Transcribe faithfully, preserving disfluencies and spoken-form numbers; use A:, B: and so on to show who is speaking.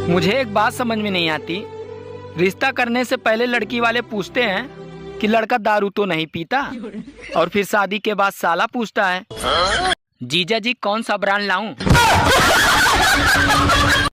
A: मुझे एक बात समझ में नहीं आती, रिश्ता करने से पहले लड़की वाले पूछते हैं कि लड़का दारू तो नहीं पीता, और फिर शादी के बाद साला पूछता है जीजा जी कौन सा ब्रांड लाऊं।